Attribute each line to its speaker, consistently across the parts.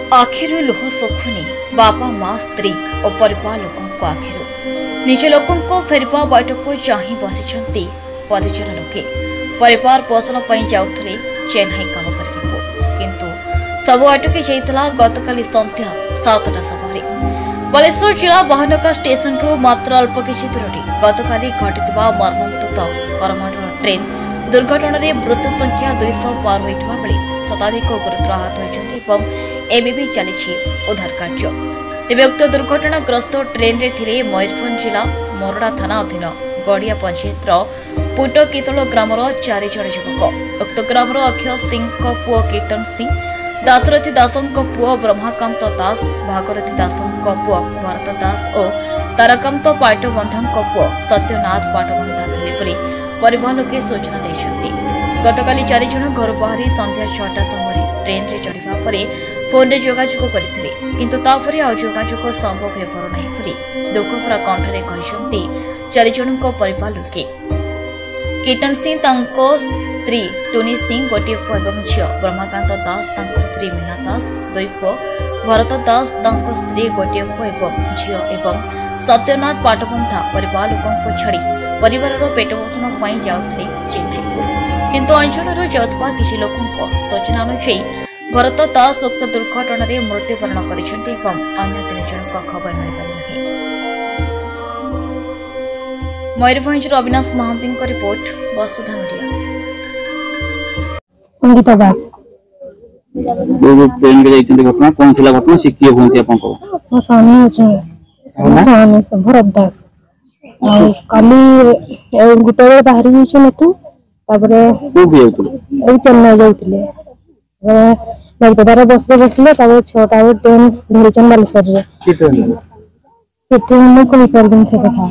Speaker 1: आखिरु लुह सुखुनी बापा माँ स्त्री और परिवार लोक आखिरु निज लोक फेरवा बैठक चाह बसी परिजन लोके परिवार पोषण जाऊे चेन्नई काम करने किंतु सब अटकी जाइला गतकाली संध्या 7टा समय बालेश्वर जिला महानगर स्टेशन रु मात्र अल्प किछि दूर गतकाली घटिता मर्मन्तुद करमांडल ट्रेन दुर्घटना रे मृत्यु संख्या 200 पार होइतबा बेले शताधिक गुरुतर आहत होइछन्ति एबी चली उद्धार कार्य तेज उक्त दुर्घटनाग्रस्त ट्रेन रे थिले मयूरभंज जिला मोरडा थाना अधीन गड़िया पंचायत पुट किशोल ग्रामर 4 जन युवक उक्त ग्रामर अक्षय सिंह पुओ कीर्तन सिंह दासरथी दास पुओ ब्रह्माकांत दास भागरथी दास पुओ भरत दास और ताराकांत पाटबंधा पुओ सत्यनाथ पाटबंधा थे परिवार लोके सूचना देते गतकाली 4 जन घर बाहरी संध्या 6टा समय ट्रेन रे चढ़ा पर फोन रे जोगाजोग करथिले किंतु तापरे आ जोगाजोग संभव हेबर नहीं बोली दुखभरा कंठरे कहते 4 जन परिवार लोके कीर्तन सिंह तांको स्त्री टुनी सिंह गोटे पुओ एवं झील ब्रह्माकांत दास तांको स्त्री मीना दास 2 पुओ भरत दास तांको स्त्री गोटे पुओ एवं झील एवं सत्यनाथ पाटबंधा परिवार लोक छाड़ी परिवार पेट पोषण जाऊे चेन्नई को किंतु अंचल जाऊा किसी लोक सूचना अनुसार भरत दास उक्त दुर्घटना मृत्युवरण कर अन्य 3 जन खबर मिलपारि Mayurbhanj Avinash Mohanty report Vasudha media
Speaker 2: Sangeeta Das
Speaker 3: train के घटना कौन थी घटना से किए होती आपको
Speaker 2: स्वामी स्वामी भरत दास काली गोटे बाहरी चेन्नई जाते बरपदार बस बसले 6टा ट्रेन धरचन बालेश्वर कहीपर से कथा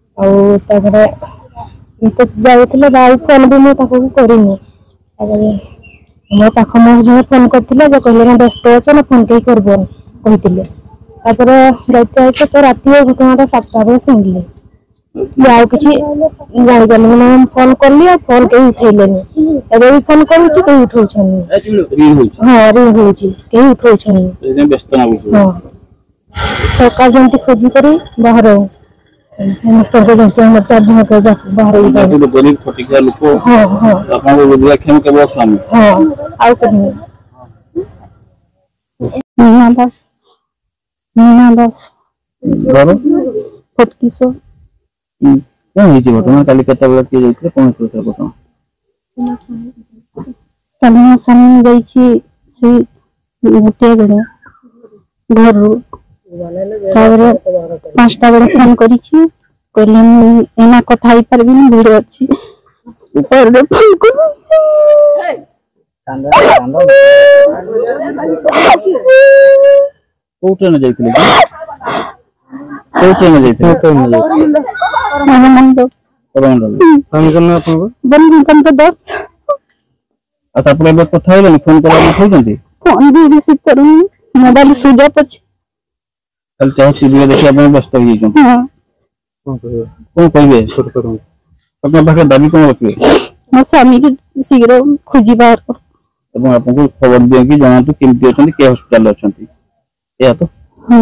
Speaker 2: जाऊे बाई फोन भी मुझे करनी मो पाख मो जन फोन करते कहले व्यस्त अच्छे ना फोन कहीं करबन कहते जाते तो राति घटना 7टा बजे शुणिले आउ कि जान फोन कली फोन कहीं उठेलेनी एबे भी फोन करूची कहीं उठाउछनी हां रिंग होची कहीं उठाउछनी
Speaker 3: व्यस्त ना
Speaker 2: हां सरकार जंती खोजी करी बाहर समस्त को जंती हम 4 जन के बाहर ही
Speaker 3: गरीब फटिका लोक
Speaker 2: हां हां
Speaker 3: आपन को विलक्षण केवल स्वामी
Speaker 2: हां आउ कहीं मीना बस
Speaker 3: घर
Speaker 2: फटकीसो
Speaker 3: कौन होती घटना काली केता बेला किए जाइए कौन होता घटना
Speaker 2: कन्या सामने जाइए से गोटे बेले घर 5टा बेले फोन करी कहले एना कथा ही पारबी ना भिड़ अच्छी ऊपर रे फोन कर
Speaker 3: को ट्रेन जाइए ट्रेन जाइए कथा फोन कर
Speaker 2: फोन भी रिसीव करूँ मोबाइल स्विच ऑफ अछि
Speaker 3: चाहे टीवी देखिए आप व्यस्त हो कौन कहे अपना पाखे दाबी कौन रखिए
Speaker 2: मो स्वामी के शीघ्र खोजी बाहर कर
Speaker 3: आपको खबर दिए कि जनातु केमती अच्छा के हॉस्पिटल अच्छा तो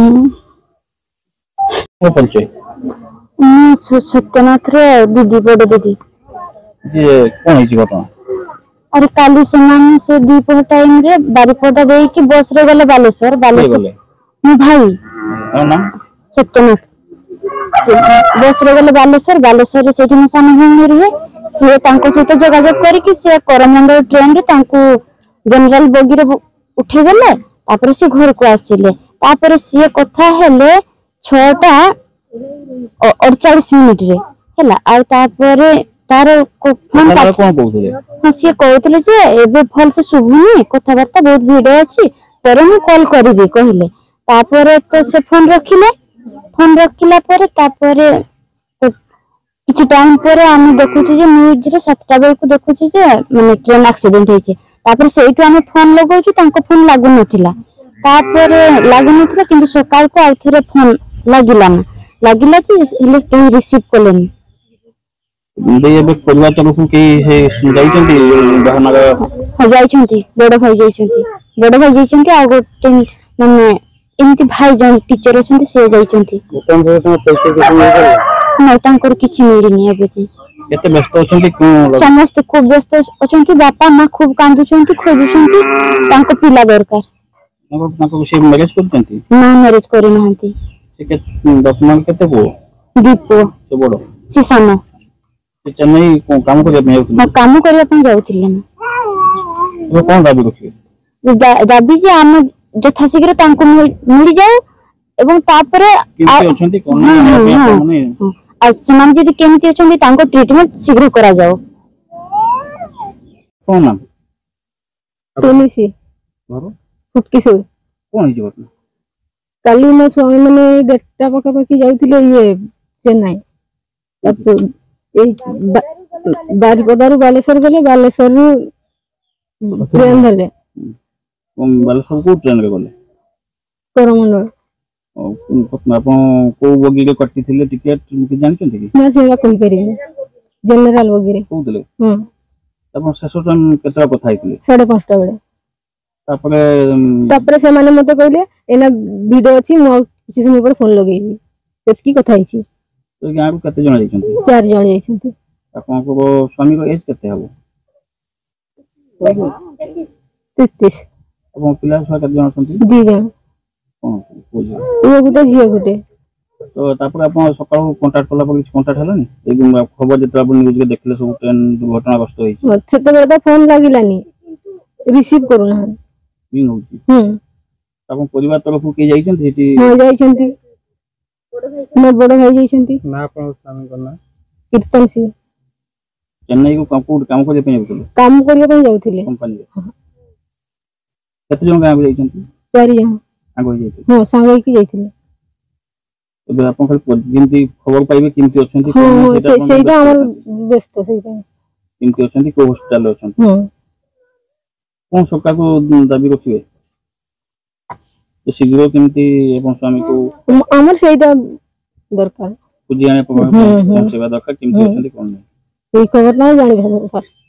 Speaker 3: परिचय
Speaker 2: सत्यनाथ रे दीदी बड़ दीदी
Speaker 3: ये कौन है घटना
Speaker 2: अरे काली से दीपहर टाइम रे बारिपदा दे कि बस रे गले बालेश्वर मो भाई
Speaker 3: ना
Speaker 2: सत्यनाथ बस रे गले बालेश्वर रे सेठी सान भूमि रे से तांको सहित जोगाजोग करी से करमंडल ट्रेन रे तांको जनरल बोगी रे उठे गले तापर से घर को आसिले तापर से कथा हेले 6टा 48 मिनिट रे हैला आ तापर तार फोन
Speaker 3: कोन कहउथले
Speaker 2: हां से कहउथले जे एबे फल से सुबुनी कथा बार्ता बहुत भिड अछि पर मैं कॉल करबी कहले तापर तो से फोन रखिला पर तापर किछि टाइम पर हम देखु जे न्यूज रे 7टा बेल को देखु जे माने ट्रेन एक्सीडेंट होइছে तापर सेइटु हम फोन लगाउछु तांको फोन लागु नथिला तापर लागु नथिला किंतु सकाळ को आउथरे फोन लागिला जे कहीं रिसीव कलेनी
Speaker 3: एबे परिवार तरफ के हे जाइछन्ती बहनर
Speaker 2: जाइछन्ती बड़ भाई जाइछन्ती आ गोटे ମାନେ ଏମିତି ଭାଇ ଜଣେ ଟିଚର ଅଛନ୍ତି ସେ ଯାଇଛନ୍ତି। ନାଇଁ ତାଙ୍କର କିଛି ମିଳିନି ଏବେ ଯାଏଁ।
Speaker 3: କେତେ ବ୍ୟସ୍ତ ଅଛନ୍ତି
Speaker 2: ସମସ୍ତେ ଖୁବ ବ୍ୟସ୍ତ ଅଛନ୍ତି। ବାପା ମା ଖୁବ କାନ୍ଦୁଛନ୍ତି, ଖୋଜୁଛନ୍ତି ତାଙ୍କ ପିଲା ଦରକାର।
Speaker 3: ସେ ମ୍ୟାରେଜ କରୁଛନ୍ତି?
Speaker 2: ନା ମ୍ୟାରେଜ କରିନାହାନ୍ତି।
Speaker 3: ବର୍ତ୍ତମାନ କେତେ ପୁଅ?
Speaker 2: 2 ପୁଅ।
Speaker 3: ସେ ବଡ?
Speaker 2: ସେ ସାନ।
Speaker 3: ସେ ଚେନ୍ନାଇ କାମ କରିବା ପାଇଁ ଯାଉଥିଲେ?
Speaker 2: କାମ କରିବା ପାଇଁ ଯାଉଥିଲେ ନା।
Speaker 3: ଏବେ କଣ ଦାବି ରଖିବେ?
Speaker 2: ଦାବି ଯେ ଆମ ଯଥାଶୀଘ୍ର ତାଙ୍କୁ ମିଳିଯାଉ ଏବଂ ତାପରେ ସେମାନେ ଯଦି କେମିତି ଅଛନ୍ତି ତାଙ୍କ ଟ୍ରିଟମେଣ୍ଟ ଶୀଘ୍ର କରାଯାଉ।
Speaker 3: କଣ ନାମ?
Speaker 2: ତୁଳସୀ ଫୁଟକିଶୋର।
Speaker 3: କଣ ହେଇଛି ବର୍ତ୍ତମାନ?
Speaker 2: କାଲି ମୋ ସ୍ୱାମୀ ମାନେ 1:30 ପାଖାପାଖି ଯାଉଥିଲେ ଚେନ୍ନାଇ। ଏଇ ବାରିପଦାରୁ ବାଲେଶ୍ୱର ଗଲେ, ବାଲେଶ୍ୱରରୁ ଟ୍ରେନ ଧରିଲେ।
Speaker 3: ବାଲେଶ୍ୱର କୋଉ ଟ୍ରେନରେ ଗଲେ?
Speaker 2: କରମଣ୍ଡଳ।
Speaker 3: ଆପଣ କୋଉ ବଗିରେ କଟିଥିଲେ ଟିକେଟ ଜାଣିଛନ୍ତି କି?
Speaker 2: ନା ସେଇଟା କହିପାରିବିନି। ଜେନେରାଲ ବଗିରେ
Speaker 3: କହୁଥିଲେ। ଆପଣ ଶେଷ ଟାଇମ କେତେଟା କଥା ହେଇଥିଲେ? 5:30
Speaker 2: ବେଳେ।
Speaker 3: ତାପରେ
Speaker 2: ସେମାନେ ମତେ କହିଲେ ଏଇନା ଭିଡିଓ ଅଛି, ମୁଁ କିଛି ସମୟ ପରେ ଫୋନ ଲଗେଇବି। ସେତିକି କଥା ହେଇଛି।
Speaker 3: ଗାଁରୁ କେତେ ଜଣ ଯାଇଛନ୍ତି?
Speaker 2: 4 ଜଣ ଯାଇଛନ୍ତି।
Speaker 3: ଆପଣଙ୍କ ସ୍ୱାମୀର ଏଜ କେତେ ହବ?
Speaker 2: 33।
Speaker 3: ଆପଣଙ୍କ ପିଲା ଛୁଆ କେତେ ଜଣ ଅଛନ୍ତି?
Speaker 2: 2 ଜଣ।
Speaker 3: ପୁଅ
Speaker 2: ଗୋଟେ ଝିଅ ଗୋଟେ।
Speaker 3: ତ ତାପରେ ଆପଣ ସକାଳୁ କଣ୍ଟାକ୍ଟ କଲା ପରେ କିଛି କଣ୍ଟାକ୍ଟ ହେଲାନି? ଏଇ ଖବର ଯେତେବେଳେ ଆପଣ ନ୍ୟୁଜରେ ଦେଖିଲେ ସବୁ ଟ୍ରେନ ଦୁର୍ଘଟଣାଗ୍ରସ୍ତ ହେଇଛି,
Speaker 2: ସେତେବେଳେ ତ ଫୋନ ଲାଗିଲାନି, ରିସିଭ କରୁନାହାନ୍ତି।
Speaker 3: ଆପଣ ପରିବାର ତରଫରୁ କିଏ ଯାଇଛନ୍ତି ସେଠି?
Speaker 2: ହଁ ଯାଇଛନ୍ତି, ମୋ ବଡ ଭାଇ ଯାଇଛନ୍ତି।
Speaker 3: ନା ଆପଣଙ୍କ ସ୍ୱାମୀଙ୍କ ନାଁ?
Speaker 2: କୀର୍ତ୍ତନ ସିଂ।
Speaker 3: ଚେନ୍ନାଇକୁ କାମ କରିବା ପାଇଁ ଯାଉଥିଲେ?
Speaker 2: କାମ କରିବା ପାଇଁ ଯାଉଥିଲେ
Speaker 3: କମ୍ପାନୀରେ। କେତେ ଜଣ ଗାଁକୁ ଯାଇଛନ୍ତି?
Speaker 2: 4 ଜଣ
Speaker 3: ସାଙ୍ଗ ହେଇଯାଇଥିଲେ?
Speaker 2: ହଁ, ସାଙ୍ଗ ହେଇକି ଯାଇଥିଲେ।
Speaker 3: ଏବେ ଆପଣ ଖାଲି ଯେମିତି ଖବର ପାଇବେ କେମିତି ଅଛନ୍ତି,
Speaker 2: ସେଇଟା ଆମର ବ୍ୟସ୍ତ। ସେଇଟା
Speaker 3: କେମିତି ଅଛନ୍ତି, କୋଉ ହସ୍ପିଟାଲରେ ଅଛନ୍ତି, କଣ ସରକାରକୁ ଦାବି ରଖିବେ? ଶୀଘ୍ର କେମିତି ଆପଣ ସ୍ୱାମୀକୁ
Speaker 2: ଆମର ସେଇଟା ଦରକାର,
Speaker 3: ଖୋଜି ଆଣିବା ପହଞ୍ଚାଇବା ଦରକାର, କେମିତି ଅଛନ୍ତି କଣ ନାହିଁ
Speaker 2: ସେଇ ଖବରଟା ଜାଣିବା ଦରକାର।